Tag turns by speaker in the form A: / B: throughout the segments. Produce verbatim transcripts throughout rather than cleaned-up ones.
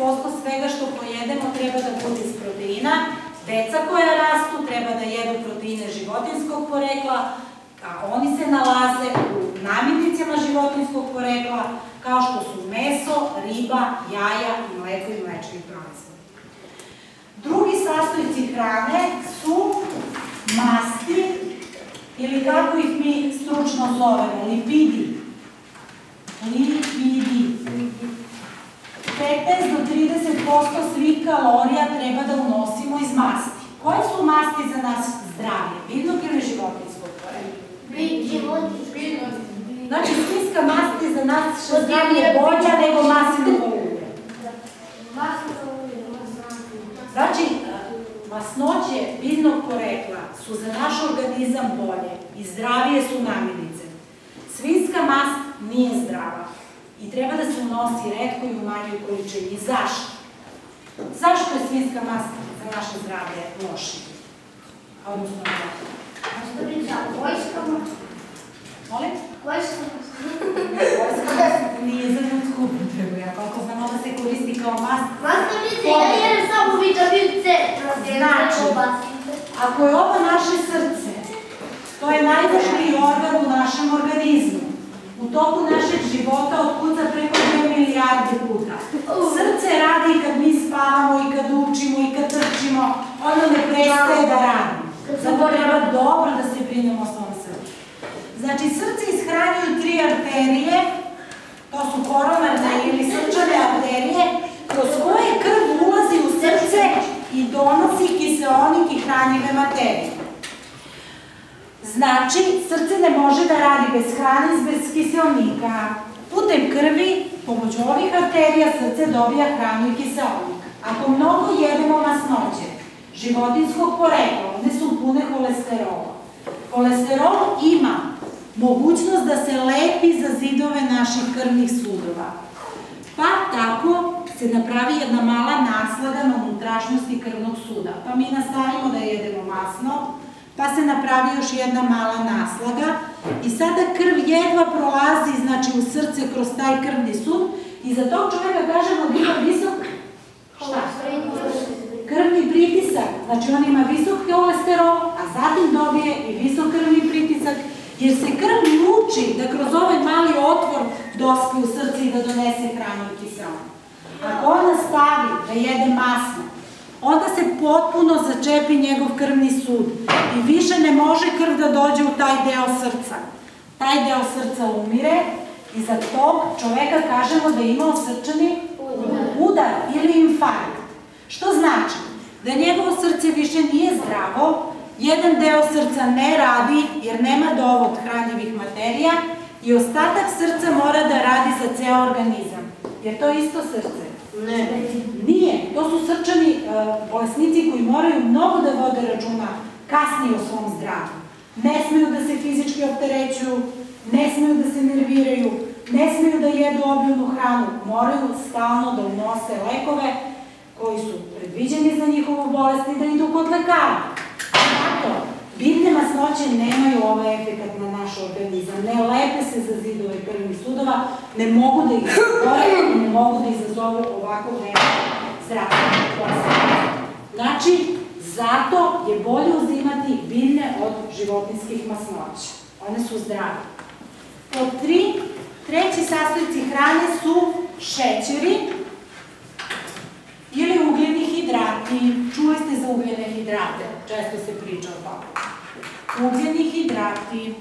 A: posto svega što pojedemo treba da bude iz proteina. Deca koja rastu treba da jedu proteine životinjskog porekla, a oni se nalaze u namirnicama životinjskog porekla, kao što su meso, riba, jaja i mleko i mlečni proizvodi. Drugi sastojci hrane su masti, ili kako ih mi stručno zovemo, lipidi. Lipidi. petnaest do trideset posto svih kalorija treba da unosimo iz masti. Koje su masti za nas zdravlje? Biljnog ili životinjskog porekla?
B: Biljnog.
A: Znači, svinjska mast je za nas zdravlje bolja nego maslinovo ulje. Znači, masnoće biljnog porekla su za naš organizam bolje i zdravije su namirnice. Svinjska mast nije zdrava i treba da se unosi retko i u manjoj količini. Zašto? Zašto je svinjska mast za naše zdravlje loša? Odnosno, molim? Vojska nije za ljudsku upotrebu, ja koliko znam da se koristi kao mast. Znači, ako je ovo naše srce, to je najvažniji organ u našem organizmu. U toku našeg života otkuca preko dve milijarde puta. Srce radi i kad mi spavamo, i kad učimo, i kad trčimo, ono ne prestaje da radi. Zato treba dobro da se brinemo o svom srcu. Znači, srce ishranjuju tri arterije, to su koronarne ili srčane arterije, kroz koje krv ulazi u srce i donosi kiseonik i hranjive materije. Znači, srce ne može da radi bez hrane i bez kiseonika. Putem krvi, pomoću ovih arterija, srce dobija hranu i kiseonik. Ako mnogo jedemo masnoće životinjskog porekla, one su pune holesterola. Kolesterol ima mogućnost da se lepi za zidove naših krvnih sudova. Pa tako se napravi jedna mala naslaga na unutrašnjosti krvnog suda. Pa mi nastavimo da jedemo masno, pa se napravi još jedna mala naslaga i sada krv jedva prolazi, znači u srce kroz taj krvni sud i za tog čovjeka kažemo da ima visok krvni pritisak. Znači on ima visok kolesterol, a zatim dobije i visok krvni pritisak, jer se krv muči da kroz ovaj mali otvor dospe u srce i da donese hranu i kiseonik. Ako on nastavi da jede masno, onda se potpuno začepi njegov krvni sud i više ne može krv da dođe u taj deo srca. Taj deo srca umire i za tog čoveka kažemo da je imao srčani udar ili infarkt. Što znači? Da njegovo srce više nije zdravo, jedan deo srca ne radi jer nema dovoljno hranjivih materija i ostatak srca mora da radi za ceo organizam. Jer to je isto srce?
B: Ne.
A: Nije. To su srčani bolesnici koji moraju mnogo da vode računa kasnije o svom zdravlju. Ne smeju da se fizički opterećuju, ne smeju da se nerviraju, ne smeju da jedu obilnu hranu, moraju stalno da unose lekove koji su predviđeni za njihovu bolest i da idu kod lekara. Zato, biljne masnoće nemaju ovaj efekat na naš organizam, ne lepe se za zidove krvnih sudova, ne mogu da ih izbore, ne mogu da izazovu ovako velike zdravstvene posledice. Znači, zato je bolje uzimati biljne od životinjskih masnoća. One su zdrave. Pod tri, treći sastojci hrane su šećeri ili ugljeni hidrati. Čuli ste za ugljene hidrate, često se priča o tome. Ugljeni hidrati.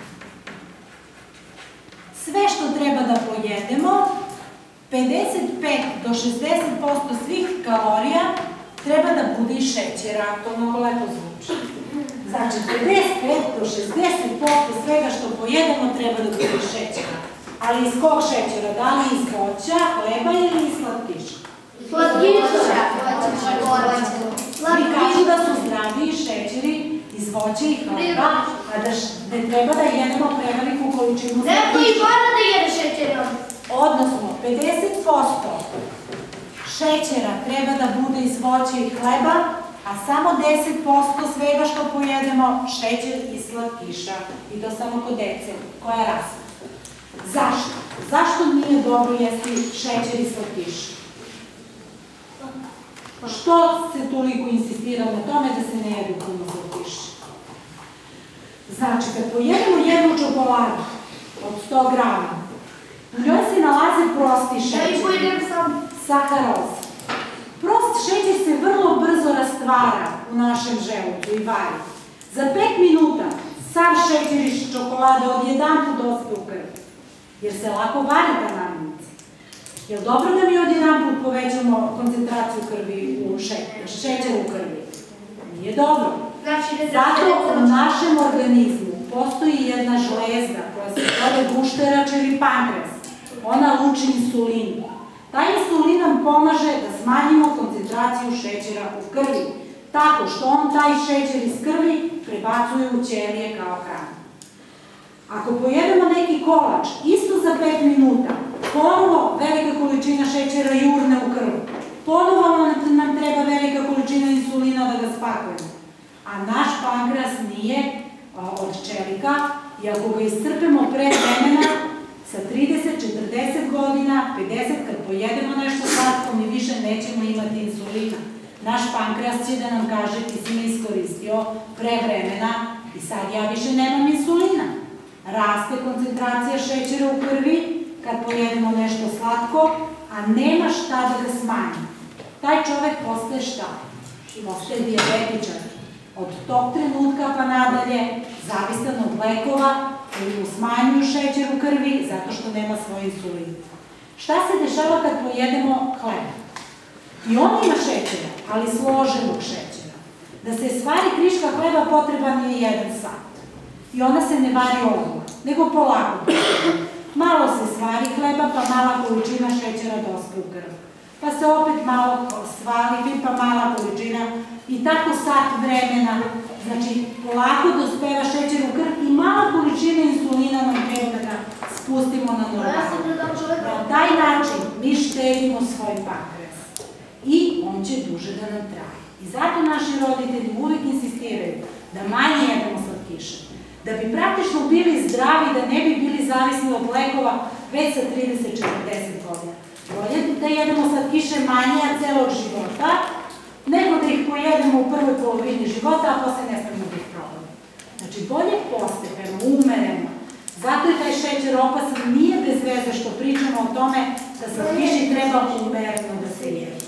A: Sve što treba da pojedemo, pedeset pet do šezdeset posto svih kalorija treba da bude iz šećera. To mnogo lepo zvuči. Znači, pedeset pet do šezdeset posto svega što pojedemo treba da bude iz šećera. Ali iz kog šećera? Da li iz voća, hleba ili iz slatkiša?
B: Slatkiša.
A: I kažu da su zdraviji šećeri iz voća i hleba, a da ne treba da jedemo preveliku količinu slatkiša.
B: Neko i mora da jede šećera.
A: Odnosno, pedeset posto šećera treba da bude iz voća i hleba, a samo deset posto svega što pojedemo šećer iz slatkiša. I to samo kod dece koja raste. Zašto? Zašto nije dobro jesti šećer iz slatkiša? Što se toliko insistira na tome da se ne jedu puno slatkiša? Znači, kad pojedemo jednu čokoladu od sto grama, u njoj se nalaze prosti šećer, saharoza. Prost šećer se vrlo brzo rastvara u našem želucu i vari. Za pet minuta sav šećer iz čokolade odjedanput dospe u krv, jer se lako vari ta namirnica. Je li dobro da mi odjedanput povećamo koncentraciju krvi u šećeru u krvi? Nije dobro. Zato u našem organizmu postoji jedna žlezda koja se zove gušterač ili pankreas. Ona luči insulin. Taj insulin nam pomaže da smanjimo koncentraciju šećera u krvi, tako što on taj šećer iz krvi prebacuje u ćelije kao hranu. Ako pojedemo neki kolač, isto za pet minuta, ponovo velika količina šećera jurne u krv, ponovo nam treba velika količina insulina da ga spakujemo. A naš pankreas nije od čelika i ako ga iscrpemo pre vremena, sa trideset, četrdeset godina, pedeset, kad pojedemo nešto slatko, mi više nećemo imati insulina. Naš pankreas će da nam kaže ti si me iskoristio pre vremena i sad ja više nemam insulina. Raste koncentracija šećera u krvi kad pojedemo nešto slatko, a nema šta da ga smanji. Taj čovek postaje šta? Postaje dijabetičar. Od tog trenutka pa nadalje, zavistan od lekova koji mu smanjuju šećer u krvi zato što nema svoj insulin. Šta se dešava kad pojedemo hleb? I on ima šećera, ali složenog šećera. Da se stvari kriška hleba potreban je jedan sat. I ona se ne vari odmah, nego polako. Malo se stvari hleba, pa mala količina šećera dospe u krv. Pa se opet malo svali, pa mala količina i tako sat vremena. Znači, polako dospeva šećer u krv i mala količina insulina nam treba da ga spustimo na normalno. Na taj način mi štedimo svoj pankreas i on će duže da nam traje. I zato naši roditelji uvek insistiraju da manje jedemo slatkiše. Da bi praktično bili zdravi, da ne bi bili zavisni od lekova već sa trideset do četrdeset godina. Bolje da jedemo slatkiše manje celog života, nego da ih pojedemo u prvoj polovini života, a posle ne smemo da ih probamo. Znači, bolje postepeno, umereno. Zato je taj šećer opasan, nije bez veze što pričamo o tome da slatkiši treba umereno da se jede.